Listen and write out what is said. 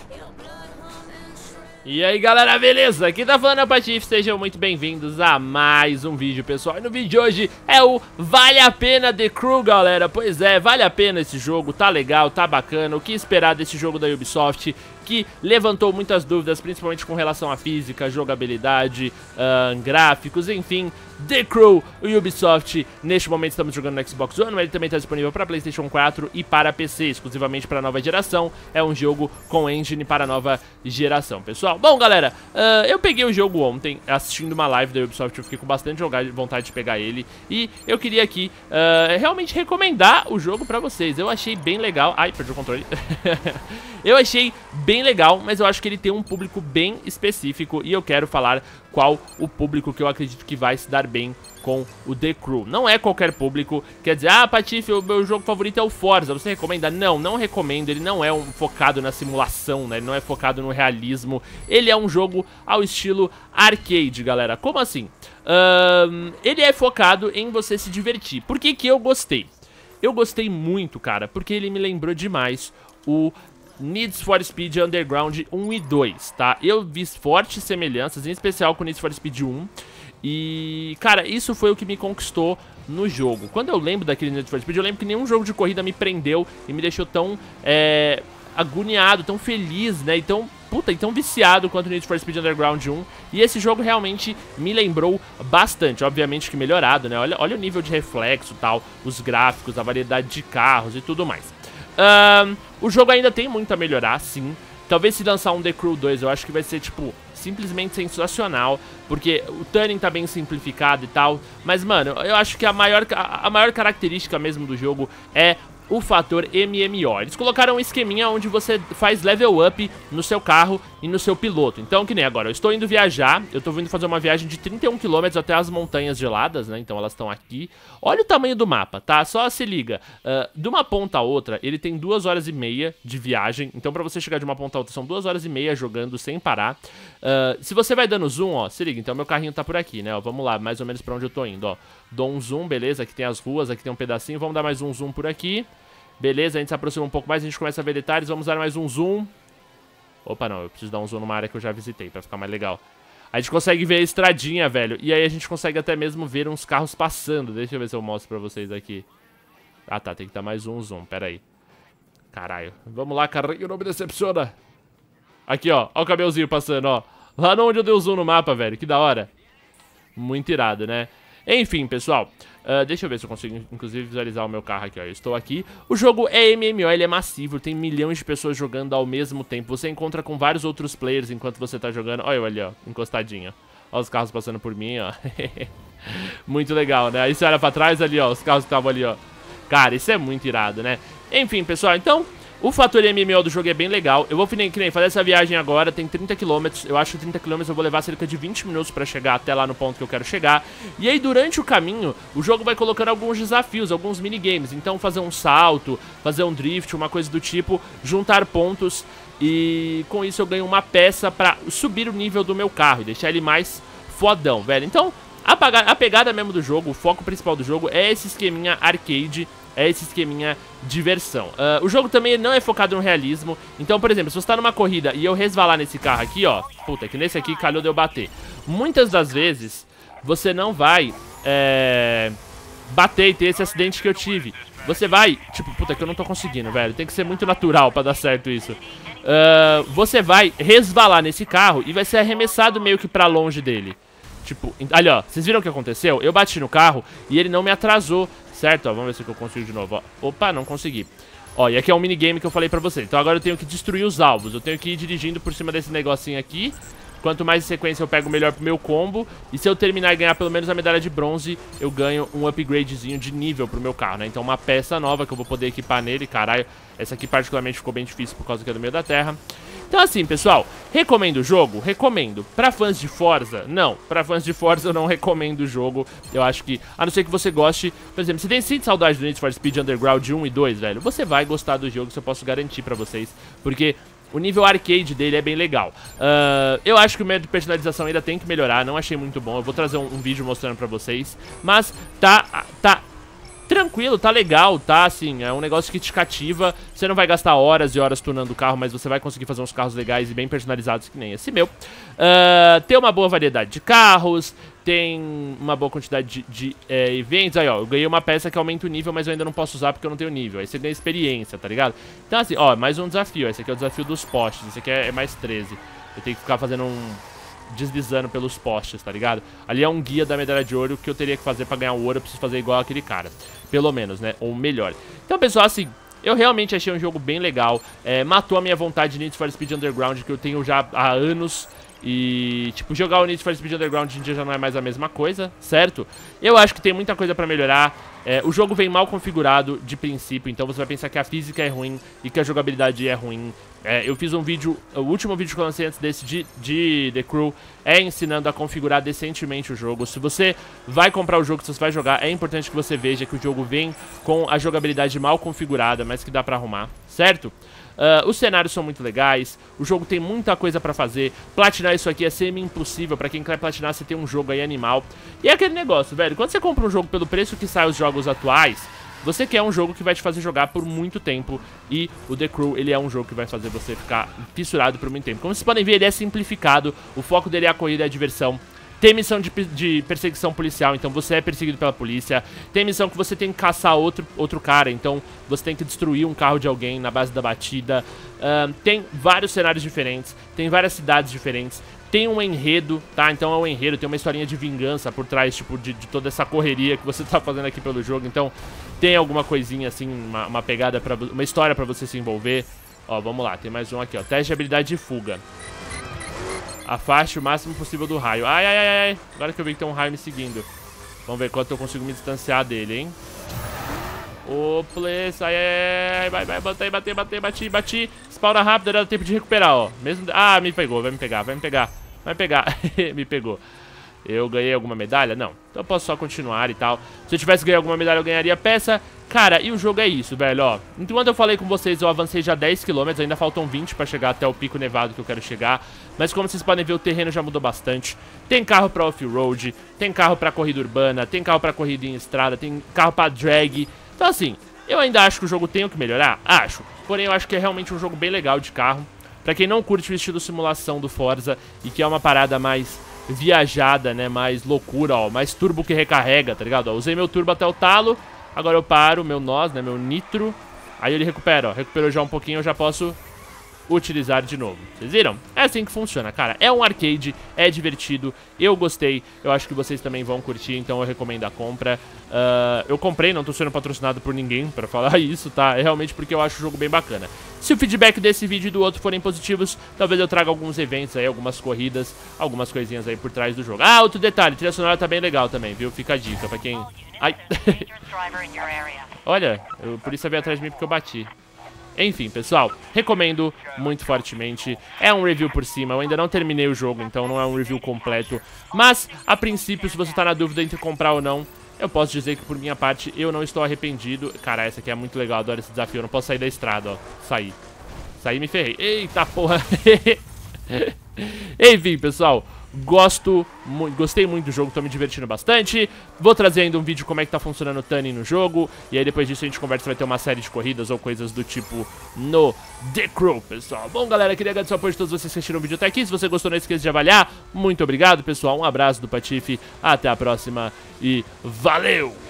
E aí galera, beleza? Aqui tá falando é o Patife, sejam muito bem-vindos a mais um vídeo, pessoal. E no vídeo de hoje é o Vale a Pena The Crew, galera. Pois é, vale a pena esse jogo, tá legal, tá bacana. O que esperar desse jogo da Ubisoft, que levantou muitas dúvidas, principalmente com relação à física, jogabilidade, gráficos, enfim. The Crew, o Ubisoft, neste momento estamos jogando no Xbox One, mas ele também está disponível para PlayStation 4 e para PC, exclusivamente para a nova geração. É um jogo com engine para a nova geração, pessoal. Bom, galera, eu peguei o jogo ontem, assistindo uma live da Ubisoft, eu fiquei com bastante vontade de pegar ele. E eu queria aqui realmente recomendar o jogo para vocês. Eu achei bem legal. Ai, perdi o controle. Eu achei bem legal, mas eu acho que ele tem um público bem específico e eu quero falar qual o público que eu acredito que vai se dar bem com o The Crew. Não é qualquer público, quer dizer, Patife, o meu jogo favorito é o Forza, você recomenda? Não, não recomendo, ele não é focado na simulação, né, ele não é focado no realismo, ele é um jogo ao estilo arcade, galera. Como assim? Ele é focado em você se divertir. Por que que eu gostei? Eu gostei muito, cara, porque ele me lembrou demais o Need for Speed Underground 1 e 2, tá? Eu vi fortes semelhanças, em especial com Need for Speed 1. E, cara, isso foi o que me conquistou no jogo. Quando eu lembro daquele Need for Speed, eu lembro que nenhum jogo de corrida me prendeu e me deixou tão agoniado, tão feliz, né? E tão viciado quanto o Need for Speed Underground 1. E esse jogo realmente me lembrou bastante, obviamente que melhorado, né? Olha o nível de reflexo e tal, os gráficos, a variedade de carros e tudo mais. O jogo ainda tem muito a melhorar, sim. Talvez se lançar um The Crew 2, eu acho que vai ser, tipo, simplesmente sensacional, porque o tuning tá bem simplificado e tal. Mas, mano, eu acho que a maior característica mesmo do jogo é o fator MMO. Eles colocaram um esqueminha onde você faz level up no seu carro e no seu piloto. Então, que nem agora, eu estou indo viajar, eu estou vindo fazer uma viagem de 31 km até as montanhas geladas, né? Então elas estão aqui. Olha o tamanho do mapa, tá? Só se liga, de uma ponta a outra, ele tem 2 horas e meia de viagem. Então pra você chegar de uma ponta a outra, são 2 horas e meia jogando sem parar. Se você vai dando zoom, ó, se liga, então meu carrinho tá por aqui, né? Ó, vamos lá, mais ou menos pra onde eu tô indo, ó. Dou um zoom, beleza, aqui tem as ruas, aqui tem um pedacinho, vamos dar mais um zoom por aqui. Beleza, a gente se aproxima um pouco mais, a gente começa a ver detalhes, vamos dar mais um zoom. Opa, não, eu preciso dar um zoom numa área que eu já visitei pra ficar mais legal. A gente consegue ver a estradinha, velho, e aí a gente consegue até mesmo ver uns carros passando. Deixa eu ver se eu mostro pra vocês aqui. Ah tá, tem que dar mais um zoom, pera aí. Caralho, vamos lá, carrinho, não me decepciona. Aqui, ó o caminhãozinho passando, ó. Lá onde eu dei o zoom no mapa, velho, que da hora. Muito irado, né? Enfim, pessoal, deixa eu ver se eu consigo, inclusive, visualizar o meu carro aqui, ó. Eu estou aqui. O jogo é MMO, ele é massivo, tem milhões de pessoas jogando ao mesmo tempo. Você encontra com vários outros players enquanto você tá jogando. Olha eu ali, ó, encostadinho. Ó os carros passando por mim, ó. Muito legal, né? Aí você olha pra trás ali, ó, os carros que estavam ali, ó. Cara, isso é muito irado, né? Enfim, pessoal, então, o fator MMO do jogo é bem legal. Eu vou que nem fazer essa viagem agora, tem 30 km. Eu acho que 30 km eu vou levar cerca de 20 minutos pra chegar até lá no ponto que eu quero chegar. E aí, durante o caminho, o jogo vai colocando alguns desafios, alguns minigames. Então, fazer um salto, fazer um drift, uma coisa do tipo, juntar pontos. E com isso eu ganho uma peça pra subir o nível do meu carro e deixar ele mais fodão, velho. Então, a pegada mesmo do jogo, o foco principal do jogo é esse esqueminha arcade. É esse esqueminha diversão. O jogo também não é focado no realismo. Então, por exemplo, se você tá numa corrida e eu resvalar nesse carro aqui, ó. Puta, que nesse aqui calhou de eu bater. Muitas das vezes, você não vai bater e ter esse acidente que eu tive. Você vai, tipo, puta, que eu não tô conseguindo, velho. Tem que ser muito natural pra dar certo isso. Você vai resvalar nesse carro e vai ser arremessado meio que pra longe dele. Tipo, ali ó, vocês viram o que aconteceu? Eu bati no carro e ele não me atrasou, certo? Ó, vamos ver se eu consigo de novo, ó. Opa, não consegui. Ó, e aqui é um minigame que eu falei pra vocês. Então agora eu tenho que destruir os alvos. Eu tenho que ir dirigindo por cima desse negocinho aqui. Quanto mais sequência eu pego, melhor pro meu combo. E se eu terminar e ganhar pelo menos a medalha de bronze, eu ganho um upgradezinho de nível pro meu carro, né? Então uma peça nova que eu vou poder equipar nele. Caralho, essa aqui particularmente ficou bem difícil por causa que é do meio da terra. Então assim, pessoal, recomendo o jogo? Recomendo. Pra fãs de Forza? Não. Pra fãs de Forza eu não recomendo o jogo. Eu acho que, a não ser que você goste... Por exemplo, se tem sente saudade do Need for Speed Underground 1 e 2, velho, você vai gostar do jogo, isso eu posso garantir pra vocês. Porque o nível arcade dele é bem legal. Eu acho que o método de personalização ainda tem que melhorar, não achei muito bom. Eu vou trazer um vídeo mostrando pra vocês. Mas tá tranquilo, tá legal, tá, assim, é um negócio que te cativa. Você não vai gastar horas e horas tunando o carro, mas você vai conseguir fazer uns carros legais e bem personalizados que nem esse meu. Tem uma boa variedade de carros, tem uma boa quantidade de eventos. Aí, ó, eu ganhei uma peça que aumenta o nível, mas eu ainda não posso usar porque eu não tenho nível. Aí você ganha experiência, tá ligado? Então, assim, ó, mais um desafio. Esse aqui é o desafio dos postes, esse aqui é mais 13. Eu tenho que ficar fazendo deslizando pelos postes, tá ligado? Ali é um guia da medalha de ouro que eu teria que fazer pra ganhar o ouro. Eu preciso fazer igual aquele cara, pelo menos, né? Ou melhor. Então, pessoal, assim, eu realmente achei um jogo bem legal. Matou a minha vontade de Need for Speed Underground, que eu tenho já há anos. E, tipo, jogar o Need for Speed Underground hoje em dia já não é mais a mesma coisa, certo? Eu acho que tem muita coisa pra melhorar. O jogo vem mal configurado de princípio, então você vai pensar que a física é ruim e que a jogabilidade é ruim. Eu fiz um vídeo, o último vídeo que eu lancei antes desse de The Crew ensinando a configurar decentemente o jogo. Se você vai comprar o jogo, se você vai jogar, é importante que você veja que o jogo vem com a jogabilidade mal configurada, mas que dá pra arrumar, certo? Os cenários são muito legais, o jogo tem muita coisa pra fazer. Platinar isso aqui é semi-impossível. Pra quem quer platinar, você tem um jogo aí animal. E é aquele negócio, velho, quando você compra um jogo pelo preço que sai os jogos atuais, você quer um jogo que vai te fazer jogar por muito tempo. E o The Crew, ele é um jogo que vai fazer você ficar fissurado por muito tempo. Como vocês podem ver, ele é simplificado, o foco dele é a corrida e a diversão. Tem missão de perseguição policial, então você é perseguido pela polícia. Tem missão que você tem que caçar outro cara, então você tem que destruir um carro de alguém na base da batida. Tem vários cenários diferentes, tem várias cidades diferentes. Tem um enredo, tá? Então é um enredo, tem uma historinha de vingança por trás, tipo, de toda essa correria que você tá fazendo aqui pelo jogo. Então tem alguma coisinha assim, uma pegada, uma história pra você se envolver. Ó, vamos lá, tem mais um aqui, ó. Teste de habilidade de fuga. Afaste o máximo possível do raio. Ai, ai, ai, ai. Agora que eu vi que tem um raio me seguindo. Vamos ver quanto eu consigo me distanciar dele, hein? Ô, please. Ai, ai, ai. Vai, bati. Spawna rápido, dá tempo de recuperar, ó. Mesmo... Ah, me pegou, vai me pegar. Me pegou. Eu ganhei alguma medalha? Não. Então eu posso só continuar e tal. Se eu tivesse ganho alguma medalha, eu ganharia peça. Cara, e o jogo é isso, velho, ó. Enquanto eu falei com vocês, eu avancei já 10 km. Ainda faltam 20 pra chegar até o pico nevado que eu quero chegar. Mas como vocês podem ver, o terreno já mudou bastante. Tem carro pra off-road, tem carro pra corrida urbana, tem carro pra corrida em estrada, tem carro pra drag. Então assim, eu ainda acho que o jogo tem o que melhorar? Acho. Porém, eu acho que é realmente um jogo bem legal de carro. Pra quem não curte o estilo simulação do Forza e que é uma parada mais viajada, né, mais loucura, ó, mais turbo que recarrega, tá ligado? Ó, usei meu turbo até o talo, agora eu paro, meu NOS, né, meu nitro, aí ele recupera, ó, recuperou já um pouquinho, eu já posso utilizar de novo. Vocês viram? É assim que funciona, cara. É um arcade, é divertido, eu gostei, eu acho que vocês também vão curtir, então eu recomendo a compra. Eu comprei, não tô sendo patrocinado por ninguém pra falar isso, tá? É realmente porque eu acho o jogo bem bacana. Se o feedback desse vídeo e do outro forem positivos, talvez eu traga alguns eventos aí, algumas corridas, algumas coisinhas aí por trás do jogo. Ah, outro detalhe, a trilha sonora tá bem legal também, viu? Fica a dica pra quem... Ai! Olha, a polícia veio atrás de mim porque eu bati. Enfim, pessoal, recomendo muito fortemente. É um review por cima, eu ainda não terminei o jogo, então não é um review completo. Mas, a princípio, se você tá na dúvida entre comprar ou não, eu posso dizer que por minha parte, eu não estou arrependido. Cara, essa aqui é muito legal, adoro esse desafio. Eu não posso sair da estrada, ó. Saí e me ferrei. Eita porra. Enfim, pessoal, gostei muito do jogo, tô me divertindo bastante. Vou trazer ainda um vídeo como é que tá funcionando o tuning no jogo. E aí depois disso a gente conversa, vai ter uma série de corridas ou coisas do tipo no The Crew, pessoal. Bom, galera, queria agradecer o apoio de todos vocês que assistiram o vídeo até aqui. Se você gostou, não esqueça de avaliar. Muito obrigado, pessoal. Um abraço do Patife. Até a próxima e valeu!